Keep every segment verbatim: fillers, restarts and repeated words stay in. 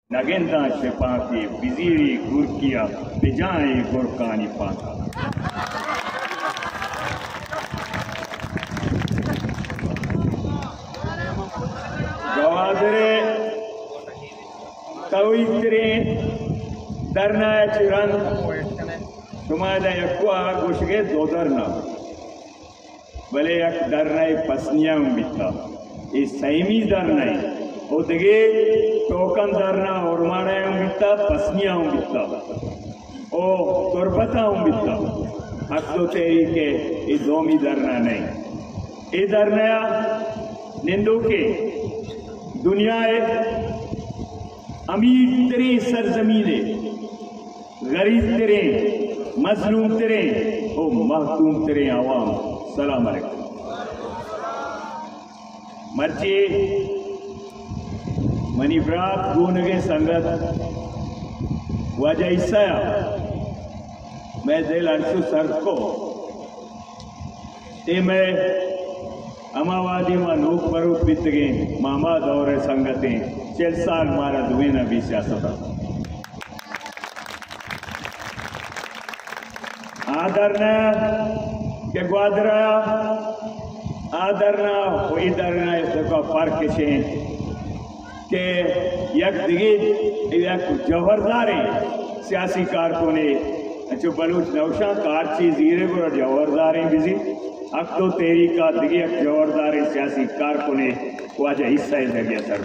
नगेंदा शिपा के बिजीरी गुरकिया बिजाए गुरकानी पाता गवादरे कवित्रे दरना चिरन तुम्हारा यकुआ गुशगे दो दरना भले यक दरना पसनिया बिता इस सैमी दरना उदगे टोकन दरना और मारे बिता पसनिया बिता ओ तुरबता बिता अक्सो तेरी के ये दोमी दरना नहीं ये दरना निंदो के दुनिया अमीर तेरे सरजमीने गरीब तेरे मजलूम तेरे ओ महकूम तेरे आवाम सलाम अलैकुम मर्चे मनी ब्रात गुनगे संगत वजह ईसा मैं दिल अंशु सर को ते मैं अमावादी मा नूक परुत बितगे मामा दौरे संगते चल साल मारा दुए न भी सियासत आदर न के ग्वादरा आदर न वो इधर न इसका फर्क है के यक दिगे यक जवहरदारे सियासी कारकुने अच्छो बलूच नौशा कारची जीरे को जवहरदारे बिजी अब तो तेरी का दिगे एक जवहरदारे सियासी कारकुने वाजा हिस्सा ही लगे सर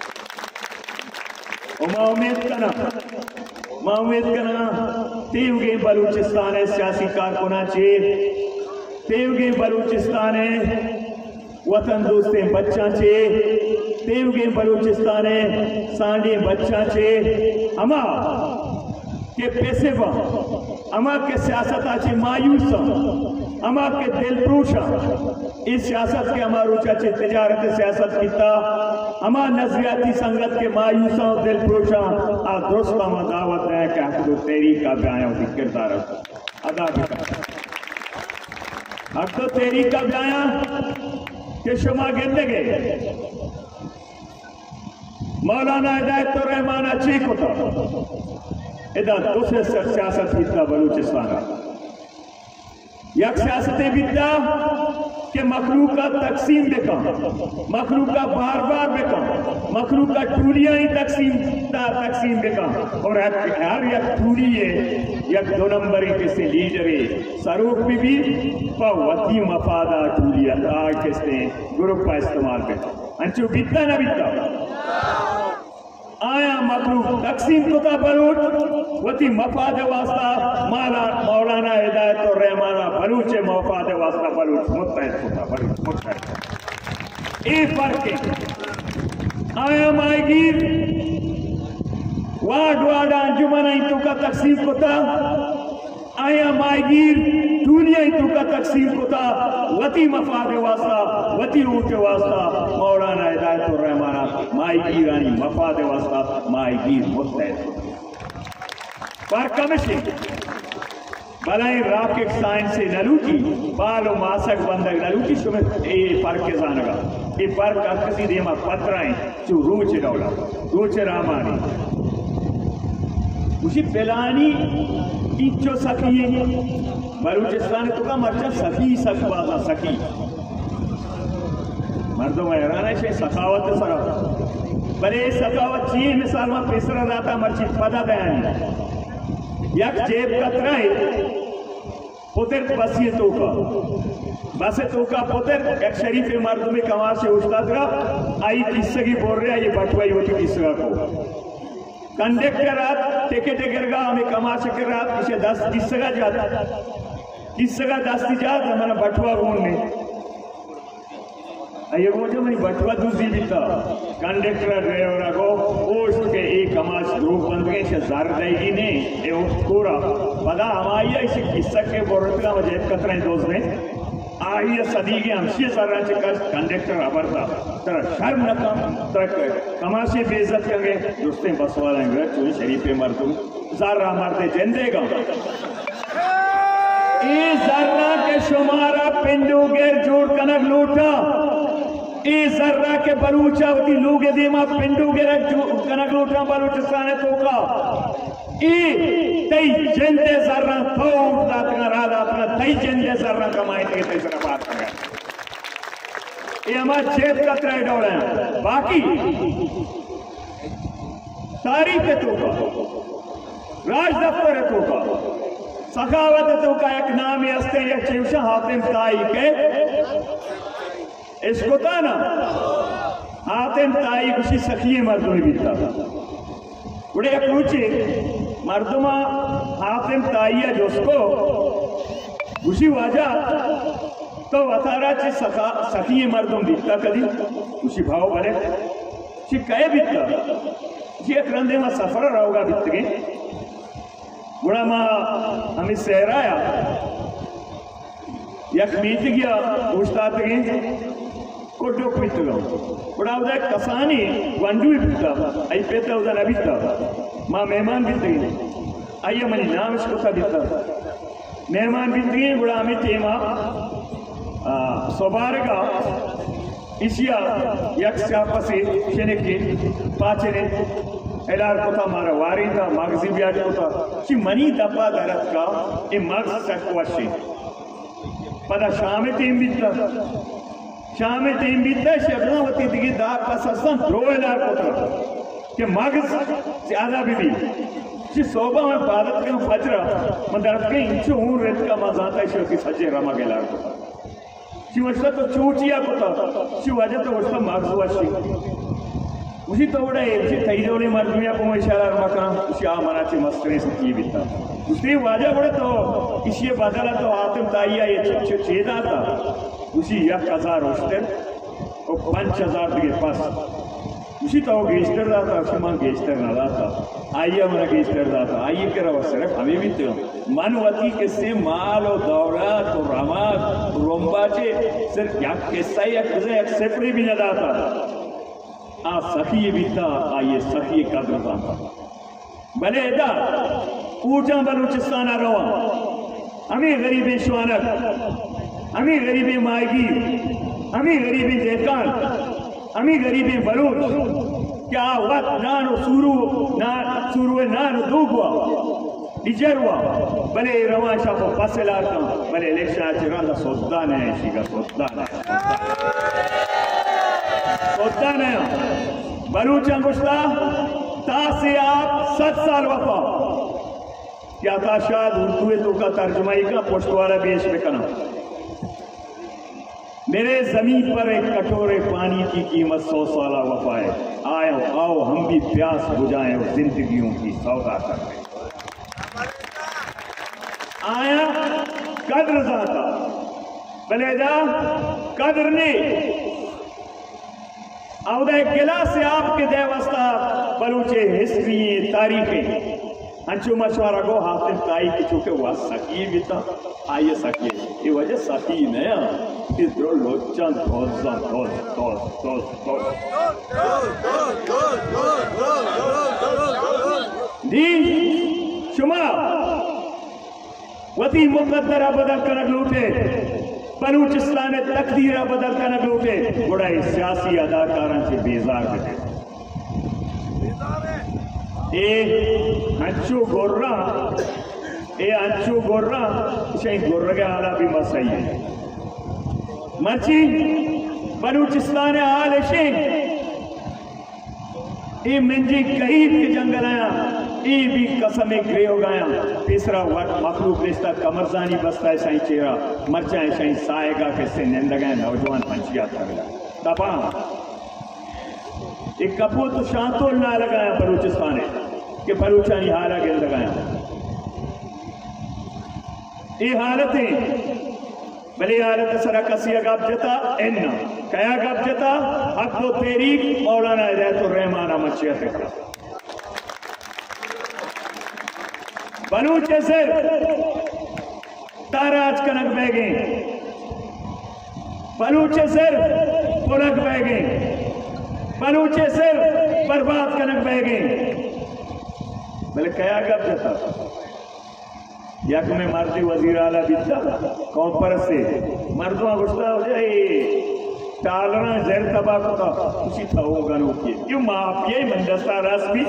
उमा उम्मीद करना माँ उम्मीद करना तेवगे बलूचिस्तान है सियासी कारकुना चे तेवगे बलूचिस्तान है वतन दोस्ते बच्चा चे तेवगे बलूचिस्तान है सांडे बच्चा चे अमा के पैसे बा अमा के सियासत आचे मायूस अमा के दिल प्रूशा इस सियासत के हमारू चाचे तिजारत सियासत किता अमा नजरियाती संगत के मायूसा दिल प्रूशा आ दोस्ता में दावत है कि आपको तेरी का बयान किरदार अदा भी अब तो तेरी का बयान के शुमा गिनते गए मौलाना हिदायत तो रहमान चीक होता इधर दूसरे सियासत बिता बलूचिस्तान यक सियासत बिता के मखलूक का तकसीम देखा मखलूक का बार बार देखा मखलूक का टूलियां ही तकसीम तकसीम देखा और हर यक टूली है यक दो नंबरी किससे लीडरे सरूप भी भी पवती मफादा टूलिया आज किसने ग्रुप का इस्तेमाल करता अंचु बिता ना बिता आया मखलूक तकसीम को का बलूच वती मफाद वास्ता माला मौलाना हिदायत और रहमाना बलूचे मफाद वास्ता बलूच मुत्तहद होता बलूच मुत्तहद ए फर्क आया मायगीर वार्ड वार्ड अंजुमन इंतु का तकसीम को था आया मायगीर दुनिया इंतु का तकसीम को था वती मफाद वास्ता वती ऊंचे वास्ता मौलाना हिदायत और रहमाना मायगीर यानी मफाद वास्ता मायगीर मुत्तहद पर कमिशी भलाई रॉकेट साइंस से नलूची बालो मासक बंदक नलूची शुमे ये फर्क के जानगा ये फर्क किसी देमा पत्राएं जो रूच डोला रूच रामानी उसी पेलानी इच्छो सकी बलूचिस्तान तो का मर्चा सखी सकवादा सखी मर्दों में हैरान है शे सखावत सरा बरे सखावत चीन मिसाल में पेसरा दाता मर्ची पदा बयान यक जेब कतरा है पुतर बसिए तो का बसे तो का पुतर एक शरीफ मर्द में कमा से उस्ताद का आई किस्से की बोल रहा है ये बटवाई होती किस्सा को कंडक्टर रात टिकट गिरगा हमें कमा से कर रात इसे दस किस्से का जाता किस्से का दस की जात हमारा बटवा कौन ने ये वो जो मेरी बटवा दूसरी भी था कंडक्टर ड्राइवर को पोस्ट के एक कमाश ग्रुप बंद गए इसे जार देगी नहीं ये वो पूरा पता हमारी इसे किस्सा के बोलते का मुझे कतरे दोस्त ने आई सदी के हमसे सारा चक्कर कंडक्टर अबर था तरह शर्म न कम तरह कमाशे बेइज्जत करेंगे दोस्तें बस वाले हैं चुन शरीफ पे मर तुम ज़र्रा मारते जिंदेगा इस ज़र्रा के शुमारा पिंडू गेर जोड़ कनक लूटा ए जर्रा के बलूचावती लोग देमा पिंडू के कनक लोटा बलूचिस्तान है तो का ए तई जंदे जर्रा तो दातना रादातना तई जंदे जर्रा कमाए थे तई जरा बात कर ये हमारा जेब का त्रय डोला है बाकी तारीख है तो का राज दफ्तर है तो का सखावत है तो का एक नाम है अस्ते एक चिवशा हातिम ताई के इसको था ना हातिम ताई कुछ सखिए मर्दों ने बीता बड़े पूछे मर्दमा हातिम ताई है जोसको उसी वजह तो अतारा ची सखा सखिए मर्दों बीता कदी उसी भाव भरे ची कहे बीता जी एक रंधे में सफर रहोगा बीत गए बुढ़ा माँ हमें सहराया यक मीत गया पूछता गए कोटो कुछ लो बड़ा उधर कसानी वंडू बिता आई पेता उधर बिता माँ मेहमान बिता आइए मनी नाम इसको सा बिता मेहमान बिता बड़ा हमें तेमा सोबारगा इसिया यक स्यापसे शेने के पाचने एलार को था मारा वारी था मगजी भी आज को था कि मनी दबा दरद का ये मगज सकवाशी पता शाम टीम बिता शाम टीम बीता शबना होती थी दाग का सस्ता रोएदार को था कि मगज ज्यादा भी भी जी सोबा में भारत के फजरा मंदरत के इंचो हूँ रेत का मजाता है शो की सच्चे रमा के लार को था जी वस्ता तो चूचिया को था जी वजह तो वस्ता मगज वाशी उसी तो बड़ा है उसी तैजोले मर्दिया को मैं इशारा मकान उसी आ मनाची मस्करे से की बीता दूसरी वजह बड़े तो इसी बदला तो आतिम ताइया ये छेदा था उसी एक हजार होस्टर और पांच हजार दिए पास उसी तो गेस्टर दाता उसी मां गेस्टर ना दाता आइए हमारा गेस्टर दाता आइए के रवा सिर्फ हमें भी तो मनवती के से माल और दौलत और रमात रोम्बाचे सिर्फ या किस्सा या किसे एक सेपरी भी ना दाता आ सखी बीता आइए सखी कदर दाता भले इदा ऊंचा बलूचिस्तान रवा हमें गरीबी शुआनक हमें गरीबी मायगी हमें गरीबी देकान हमें गरीबी बलूच क्या वक्त नानो सूरू ना सूरू नानो दूबवा डिजरवा भले रवाशा को फसला का भले लेशा चिरांदा सोदान है शिगा सोदान है सोदान है बलूच अंगुश्ता तासे आप सत साल वफा क्या था शायद उर्दू तो का तर्जुमाई का पोस्टवारा बेश में करना मेरे जमीन पर एक कटोरे पानी की कीमत सौ साल वफा है आओ आओ हम भी प्यास बुझाएं और जिंदगियों की सौदा करें आया कद्र जाता बलेदा कद्र ने अवदय गिला से आपके देवस्ता बलूचे हिस्ट्री तारीखें अंचु मशवरा को हाथिम ताई की चुके हुआ सकी बीता आइए सकी ये वजह सकी नया इधरो लोचन दोसा दोस दोस दोस दोस दी शुमा वती मुकद्दरा बदल कर लूटे बलूचिस्तान तकदीरा बदल कर लूटे बड़ा सियासी अदाकारों से बेजार बने ए अंचू गोर्रा ए अंचू गोर्रा शही गोर्रा के आला भी मसई है मची बलूचिस्तान आल शेख ए मंजी कईद के जंगल आया ए भी कसम ग्रे हो गया तीसरा वक्त मखलूक रिश्ता कमरजानी बसता है सही चेहरा मरचा है सही साएगा किससे निंद गए नौजवान पंचिया कर दबा एक कपो तो शांतोल ना लगाया बलूचिस्तान के बलूचानी हारा के लगाया ये हालतें भले हालत सरा कसिया गप जता एन्ना कया गप जता हक तो तेरी मौलाना हिदायत और रहमाना मचिया से बलूचे से ताराज कनक बह गए बलूचे सिर पुलक बह गए बलूचे सिर बर्बाद कनक बह गए बोले कया गप जता यक में मर्दी वजीर आला बिता कौन पर से मर्दों गुस्सा हो जाए टालना जहर तबाह को खुशी था होगा नोकिए क्यों माफिया मंदस्ता रस्मी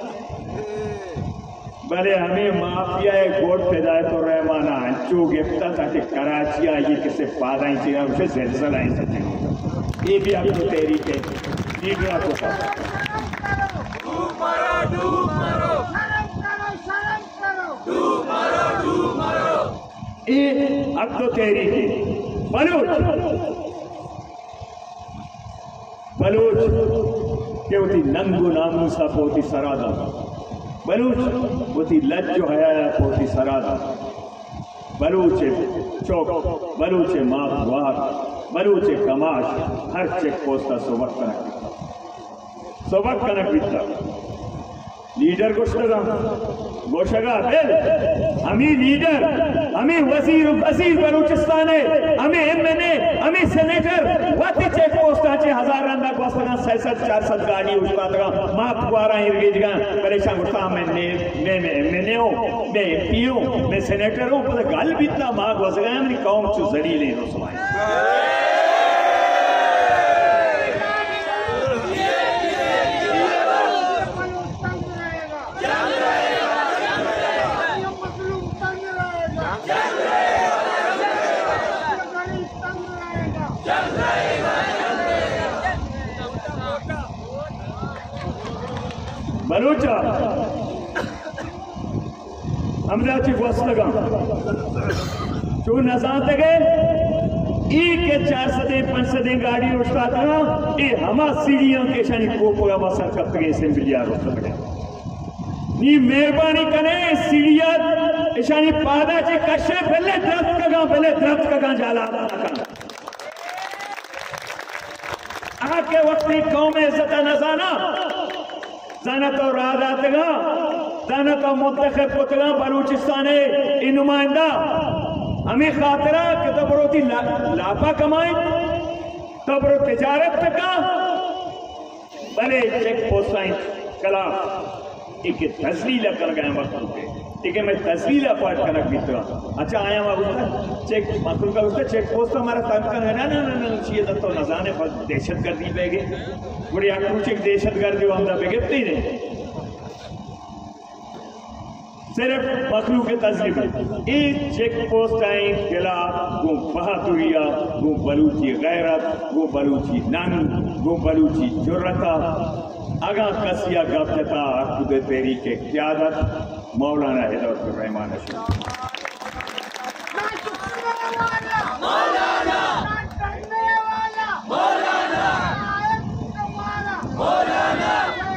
भले हमें माफिया गोड पैदा तो रहमाना अंचो गिफ्ता ताकि कराची आई किसे पादा ही चाहिए उसे जलजला ही सकते ये भी आपको तेरी के लीडर आपको डूब मारो डूब मारो शर्म करो शर्म करो डूब मारो डूब मारो ये अब तो तेरी के बलूच बलूच के होती नंगो नामू सा पोती सरादा बलूच होती लज्जो हया पोती सरादा बलूचे चौक बलूचे माफवार बलूचे कमाश हर चेक पोस्टा सोबत कनक सोबत कनक बिता लीडर गोशगा गोशगा बेल हमी लीडर हमी वजीर वजीर बलूचिस्तान है हमी एमएनए हमी सेनेटर वाती चेक पोस्टाचे हजार रंदा गोस्तना सैसठ चारसठ गाड़ी उस्तादगा माफवारा इरगेजगा परेशान गुस्सा में ने ने एमएनए हो मैं एमपी हूं मैं सेनेटर हूं पर गाल बितना मां गोसगा मेरी कौम चु जड़ी ले रो समाय बलूचा हमराची वस्तगा जो नजात गए ई के चार सदे पांच सदे गाड़ी उस्ताद ये हमा सीढ़ियों के शानी कोपोगा मसर करते गए असेंबली आ रोते नी मेहरबानी करे सीढ़ियां शानी पादा चे कशे पहले दरख्त कगा पहले दरख्त कगा जाला आके वक्त कौम इज्जत नजाना जाना तो रादातगा जाना तो मुंतखब पुतगा बलूचिस्तान है नुमाइंदा हमें खातरा कि तो बरोती ला, लापा कमाए तो बरो तिजारत का भले चेक पोस्ट कला एक तस्वीर कर गए वक्त पे ठीक है मैं तस्वीर पाठ करक बीतवा अच्छा आया वहाँ चेक मकुल का उसका चेक पोस्ट हमारा तंकन है ना ना ना ना चाहिए तो नजाने पर दहशतगर्दी बेगे बड़ी आक्रोशिक दहशतगर्दी हम ना बेगे नहीं सिर्फ मखलू के तस्लीम एक चेक पोस्ट आई किला वो बहादुरिया वो बलूची गैरत वो बलूची नंग वो बलूची जुर्रता आगा कसिया गफलता खुद तेरी के क़यादत मौलाना हिदायतुर्रहमान मौलाना मौलाना मौलाना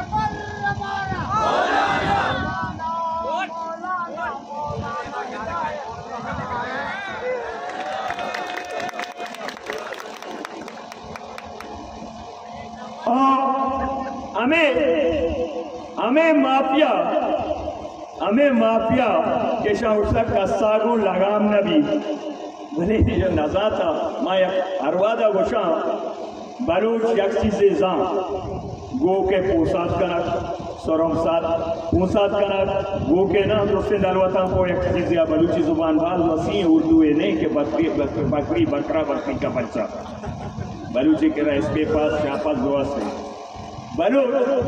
हमें हमें माफिया हमें माफिया के शाह कसागो लगाम नबी भले जो नजा था माया अरवादा गोशा बलूच यक्सी से जाम गो के पोसाद कनक सरम सात पोसाद कनक गो के ना दोस्ते दलवता को एक चीज या बलूची जुबान बाल वसी उर्दू है नहीं कि बकरी बकरी बकरा बकरी का बच्चा बलूची के रहा इसके पास शापास दुआ से बलू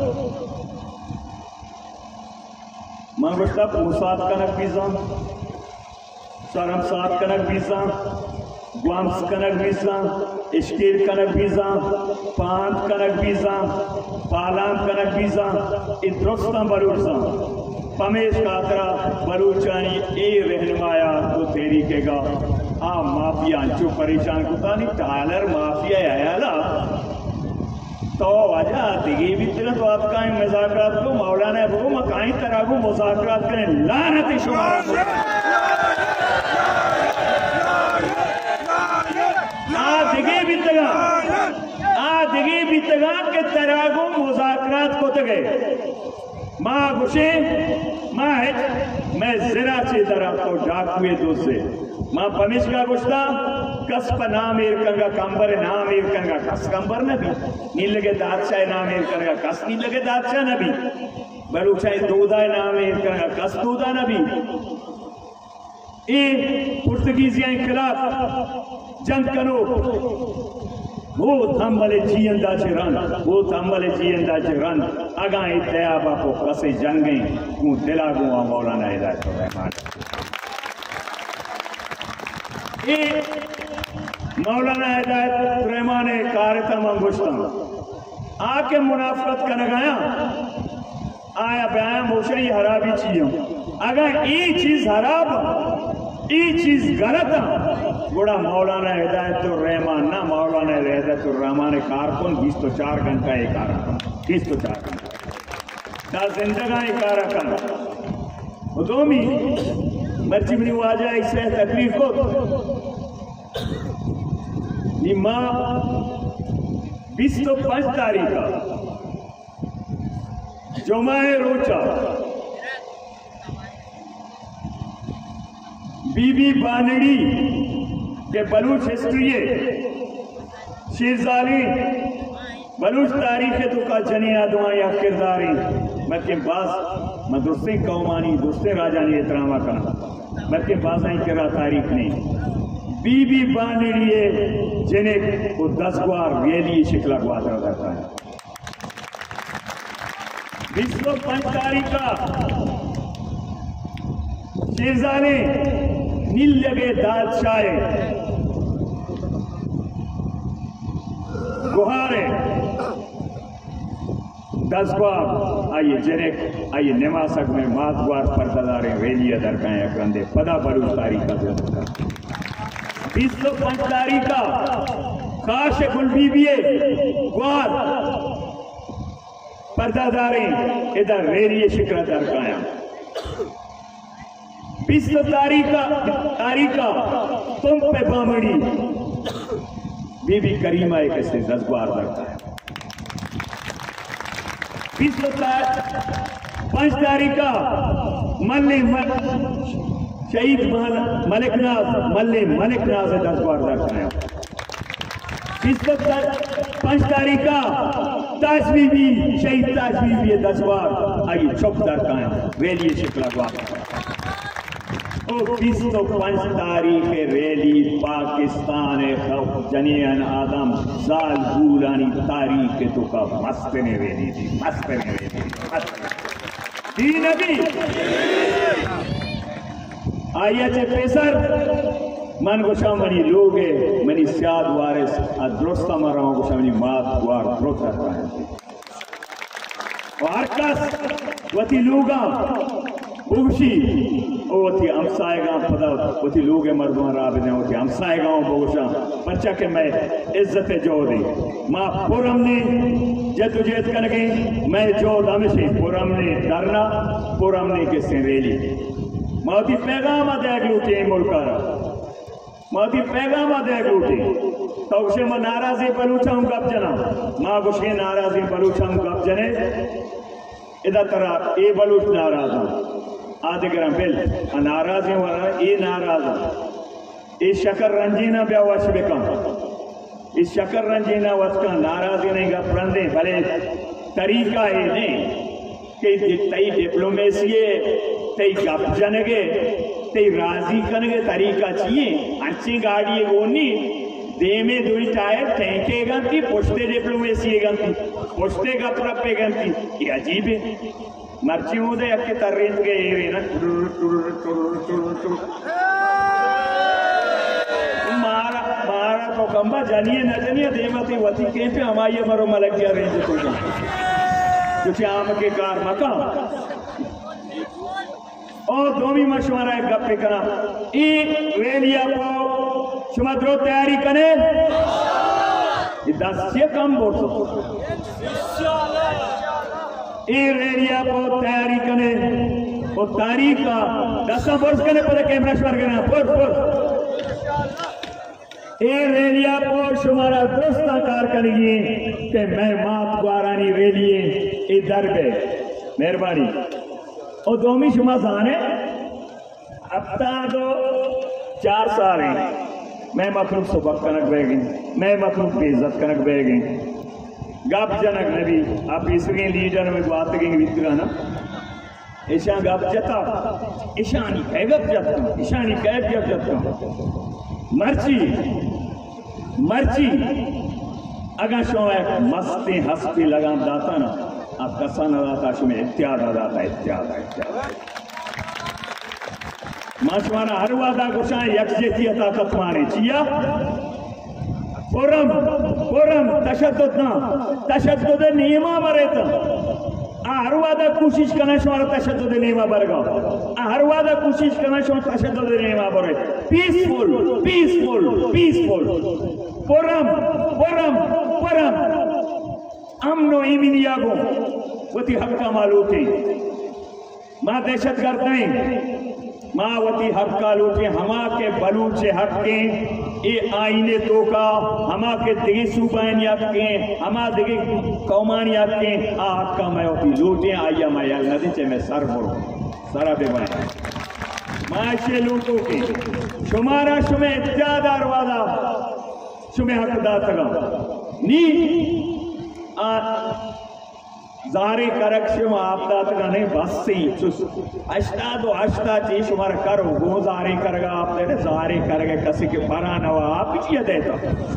मंगुस्ता पोसाद कनक बीजा सरम सात कनक बीजा ग्वाम्स कनक बीजा इश्कीर कनक बीजा पांत कनक बीजा पालाम कनक बीजा इद्रोस्ता बलूचा पमेश कातरा बलूचानी ए रहनुमाया तो तेरी केगा आ माफिया जो परेशान कुता नहीं टालर माफिया आयाला तो वजह दिगी भी तेरा तो आपका मुज़ाकरात को मौलाना वो मकाई तरह को मुज़ाकरात करें लानत शुमार आ दिगी भी तगा आ दिगी भी तगा के तरह को मुज़ाकरात को तगे माँ गुशे माँ है मैं जरा से तरह को डाक हुए दो से माँ पमिश का गुस्ता कसप नाम इरकंगा कंबर नाम इरकंगा कस कंबर नबी नील लगे दादशाह नाम इरकंगा कस नील लगे दादशाह नबी बलूचाई दूधा नाम इरकंगा कस दूधा नबी ए पुर्तगीजियां खिलाफ जंग करो वो थम्बले जियंदा चिरन वो थम्बले जियंदा चिरन अगा इत्या बापो कसे जंगे वो दिला गुआ मौलाना हिदायत रहमान ये मौलाना हिदायत रहमान कार्यक्रम अंगुश्तम आके मुनाफरत करने गया आया बयान मोशरी हराबी चीज़ अगर ये चीज हराब ये चीज गलत गुड़ा मौलाना हिदायतुर रहमान ना मौलाना हिदायतुर रहमान कारकुन बीस तो चार घंटा एक कारकन बीस तो चार घंटा ना जिंदगा एक कारकन उदोमी मर्जी बनी वाजा इसे तकलीफ को निम्मा बीस तो पांच तारीख जुमाए रोचा बीबी बानड़ी के बलूच हिस्ट्री शेरजाली बलूच तारीख तो का जने आदमा या किरदारी मैं के पास मैं दूसरे कौमानी दूसरे राजा ने इतरामा करना मैं के पास नहीं करा तारीख नहीं बीबी बानड़ी जिन्हें को दस बार वेली शिकला ग्वादरा करता है विश्व पंच तारीख का शेरजाने नील लगे दादशाहे गुहारे दस बार आइए जनेक आइए निवासक में मातवार पर्दादारे वेलिया दरकाएं अकंदे पदा बलूच तारीख का विश्व पंच तारीख का काश गुलबीबिये ग्वार पर्दादारे इधर रेलिए शिकरा दरकाया बीस तारीखा तारीखा तुम पे बामड़ी बीबी करीमा एक ऐसे दस बार करता है बीस पांच तारीखा मल्ले शहीद मलिकनाज मल्ले मलिकनाज दस बार करता है बीस पांच तारीखा ताज बीबी शहीद ताज बीबी दस बार आइए चुप करता है रेलिए शिकला बार बीस तो पंच तारीख रैली पाकिस्तान जनियन आदम साल भूलानी तारीख तो का मस्त ने रैली थी मस्त ने रैली थी नबी आया चे पेसर मन गुशा मनी लोग मनी सियाद वारिस अदरुस्ता मरा गुशा मनी मात वार द्रुत करता है वारकस वती लोगा बुगशी ओथी हमसाएगा पता ओथी लोग मर्दों राबिने ओथी हमसाएगा बोशा बच्चा के मैं इज्जत जो दी मां पुरम ने जदोजहद कर गई मैं जो हमेशा पुरम ने डरना पुरम ने के रेली माती पैगाम दे लूटे मुल्कारा माती पैगाम दे लूटे तो उसे मैं नाराजी बलूचा हूं कब जना मां गुशे नाराजी बलूचा हूं कब जने इधर तरह ए बलूच नाराज हूं आधे ग्राम बिल नाराज है वाला ये नाराज ये शकर रंजीना ब्या वश बेकम इस शकर रंजीना वश का नाराज नहीं गा प्रंदे भले तरीका है नहीं कि तई डिप्लोमेसी तई गप जनगे तई राजी करने तरीका चाहिए अच्छी गाड़ी होनी दे में दुई टायर फेंके गंती पुछते डिप्लोमेसी गंती पुछते गप रपे गंती ये अजीब है मर्ची मुझे अक्के तर्रेंज के एरे ना टुर टुर टुर टुर टुर मारा मारा तो कंबा जानिए न जानिए देवती वती के पे हमारे मरो मलक गया रेंज तो कुछ आम के कार मका और दोमी मशवरा एक गप्पे करा ई रेलिया को शुमाद्रो तैयारी कने दस से कम बोल सकते ए रेडिया को तैयारी करे और तारीख का दस वर्ष करने पर कैमरा शुमार करना पुर पुर ए रेडिया को शुमारा दोस्ता कार करेंगे कि मैं मात गुआरानी रेलिए इधर गए मेहरबानी और दोमी शुमा साने अब तक दो चार साल हैं मैं मखलूक सबक कनक बह गई मैं मखलूक की इज्जत कनक बह गई गप जनक नबी आप इसके लीडर में बात करेंगे विद्रा ना ईशा गप जता ईशानी कह गप जता ईशानी कह गप जता मर्ची मर्ची अगर शो एक मस्ती हस्ती लगाम दाता ना आप कसा न दाता शुमे इत्याद दाता इत्याद इत्याद माशवाना हर वादा गुशा यकजेती ताकत मारे चिया पुरम पुरम तशद्दुद ना तशद्दुद नीमा बरेता हर वादा कोशिश करना शुमारा तशद्दुद नीमा बरगा हर वादा कोशिश करना शुमारा तशद्दुद नीमा बरे पीसफुल पीसफुल पीसफुल पुरम पुरम पुरम अमनो ईमिनिया गो वती हक्का मालूटी मां दहशत गर्द नहीं माँ वती हक्का लूटे हमा के बलूचे हक्के ये आईने तो का हमा के दिगे सूबान याके हमा दिगे कौमान याके आ हक्का मैं वती लूटे आया मैं यार नदी चे मैं सर बोलो सरा बेवाए माशे लूटो के शुमारा शुमे इत्यादार वादा शुमे हक दातगा नी आ जारे करक्षम आपदात का नहीं बस से अष्टा दो अष्टा ची शुमार करो वो जारे करगा आपने जारे करगे कसी के परा नवा आप किया देता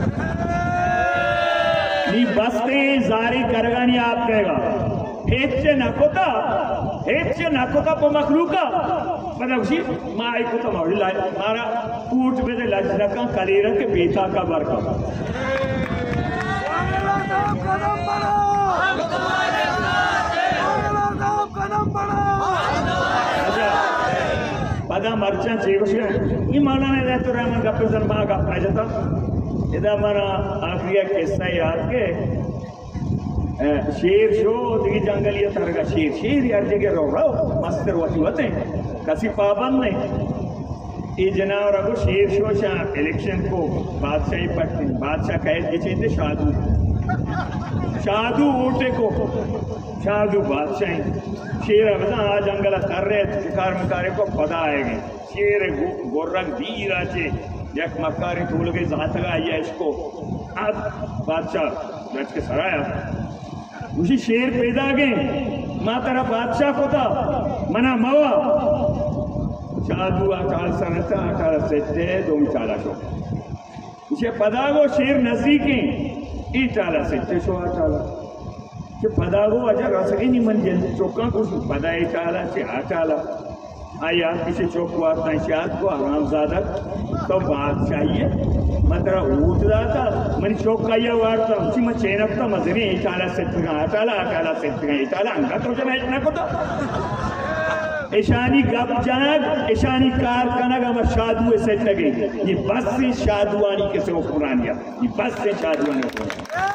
नी बस से जारे करगा नहीं आप देगा हेच्चे नकोता हेच्चे नकोता पो मखलूका मतलब उसी माई को तो मारी ला मारा कूट में दे लज्जा का कलीरा के बेटा का बरका पदा मर्चा चेवशिया ये माना ने रहते रहमान का प्रजन माँ का अपना जाता इधर मना आखिरी किस्सा याद के शेर शो दिगी जंगलिया तरह का शेर शेर यार जगह रो रहो मस्तर वती होते कसी पाबंद नहीं ये जनावर को शेर शो शाह इलेक्शन को बादशाही पट्टी बादशाह कैद के चीज़ शादू शादू ऊँटे को शादू बादशाही शेर अवधा आ जंगल कर रहे शिकार मकारे को पता आएगी शेर गोरक धीरा चे यक मकारे तूल के जात का आया इसको अब बादशाह रच के सराया उसी शेर पैदा गए माँ तेरा बादशाह को था मना मवा शादू आकाल सरता आकाल सच्चे दो चाला शो उसे पता गो शेर नजदीकी ई चाला सच्चे शो आकाला कि पदागो अजा रसगी नहीं मन जन चौका कुछ पदाई चाला से आचाला आया किसी चौक वात नहीं शायद को आराम ज़्यादा तो बात चाहिए मतलब ऊट दाता मनी चौक का ये वार्ता उसी में चेनप तो मजरी चाला से तुगा आचाला आचाला से तुगा आचाला अंगा तो जब इतना को तो ईशानी गप जाग ईशानी कार कनगा में शादू से लगे ये बस से शादुआनी के से वो पुरानिया ये बस से शादुआनी पुरानिया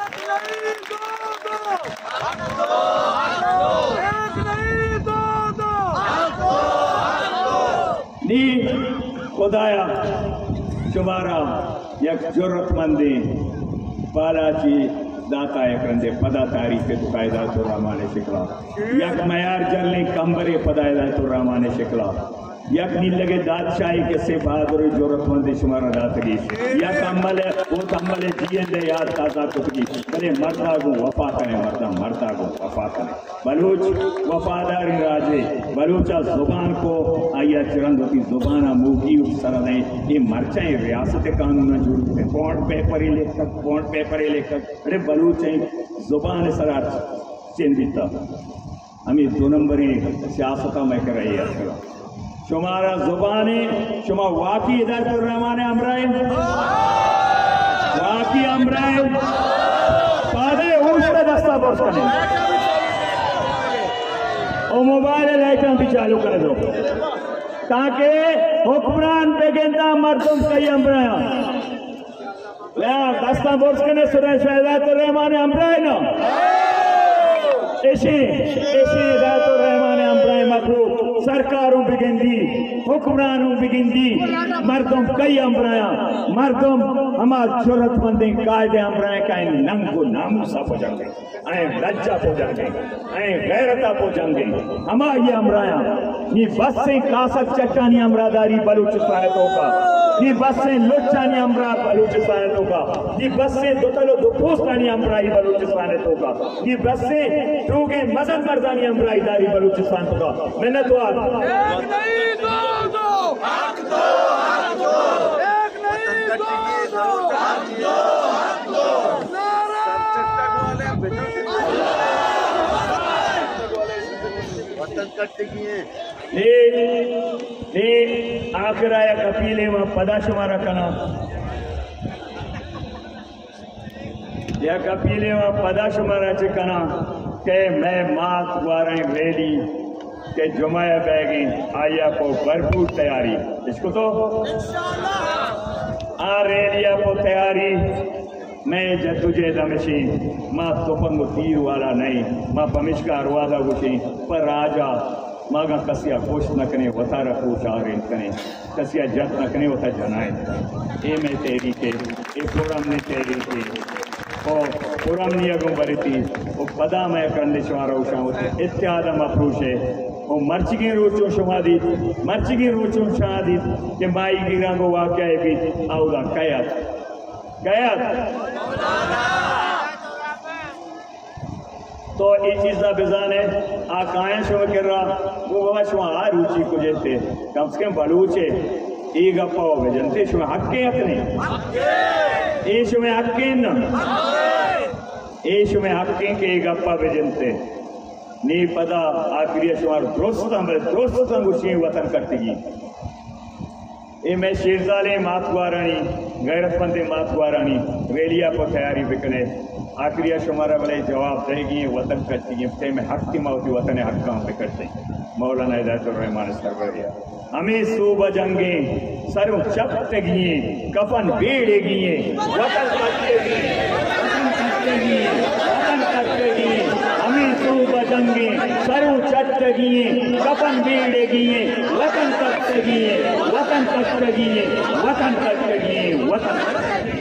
नी खुदाया शुमारा यक जरूरतमंदी बालाची दाता यकरंदे पदा तारीख के दुकायदा तो रामाने शिकला यक मयार जलने कंबरे पदायदा तो रामाने शिकला यक नील लगे दादशाही के से बहादुर जरूरतमंदी शुमारा दातगी यक अमल वो अमल जिये दे याद ताजा कुकी अरे मरदा को वफा करे मरदा मरदा को वफा करे बलूच वफादारी राजे बलूचा जुबान को आया चरंद होती जुबाना मुगी सरने ये मरचाई रियासत कानून जुड़ते बॉन्ड पेपर ही लेकर बॉन्ड पेपर ही लेकर अरे बलूच जुबान सरा चिंतित हमें दो नंबर सियासत में कर रही है शुमारा जुबाने शुमा वाकी इदारतुर रहमान अमराय वाकी अमराय सादे उल्टा दस्ता बोर्स करें और मोबाइल लाइटें भी चालू कर दो ताकि हुक्मरान बेगेंदा मर्दों कई अमराया ले दस्ता बोर्स करने सुरेश इदारतुर रहमान अमराय ना ऐसे ऐसे इदारतुर रहमान अमराय मखलूक सरकारों बिगिंदी हुक्मरानों बिगिंदी मर्दों कई अमराया मर्दों हमार जरूरतमंदी कायदे अमराया का नंगो नामूसा हो जाएंगे आए लज्जा हो जाएंगे आए गैरता हो जाएंगे हमार ये अमराया ये बस से कासक चट्टानी अमरादारी बलूचिस्तान तो का ये बस से लुच्चानी अमरा बलूचिस्तान तो का ये बस से दुतलो दुपोस्तानी अमराई बलूचिस्तान तो का ये बस से टूगे मजन मर्दानी अमराई दारी बलूचिस्तान तो का मैंने तो एक नहीं दो दो हक दो हक दो एक नहीं दो दो हक दो हक दो नारा आखिर आया कपीले में पदाशुमारा कना या कपीले में पदाशुमारा चिकना के मैं मात वारा रेडी के जुमाया बैगी आया को भरपूर तैयारी इसको तो आ रेलिया को तैयारी मैं जद्दुजे दमशी मां तोपंग तीर वाला नहीं मां पमिशकार वादा गुशी पर राजा मागा कसिया कोश न कने वता रखो चारे कने कसिया जत न कने वता जनाए ए में तेरी के ए पुरम ने तेरी के ओ पुरम नियगो बरती ओ पदा में कंदे शवारो शावते इत्यादम अप्रूशे ओ मर्चिगे रोचो शवादी मर्चिगे रोचो शादी के माई गिरांगो वाक्या भी आउदा कयात कयात तो ये चीज का बिजान है आकाएं शो कर रहा वो बाबा शो आ रुचि को जैसे कम से कम बलूचे ई गप्पा हो जनते शो हक्के हकने ए शो में हक्के न ए शो में हक्के के गप्पा बेजनते नी पदा आखिरी शो दोस्त हम दोस्त गुशी वतन करती ए मैं शेरजाले मातवारानी गैरतमंद मातवारानी रेलिया को तैयारी बिकने आखिरी शुमारा वाले जवाब देगी वतन करती है में हक की मौती वतन हक काम पे करते मौलाना हिदायतुर रहमान सरवरिया हमें सूब जंगे सर्व चपतगी कफन बेड़ेगी वतन करतेगी वतन करतेगी वतन करतेगी हमें सूब जंगे सर्व चपतगी कफन बेड़ेगी वतन करतेगी वतन करतेगी वतन करतेगी वतन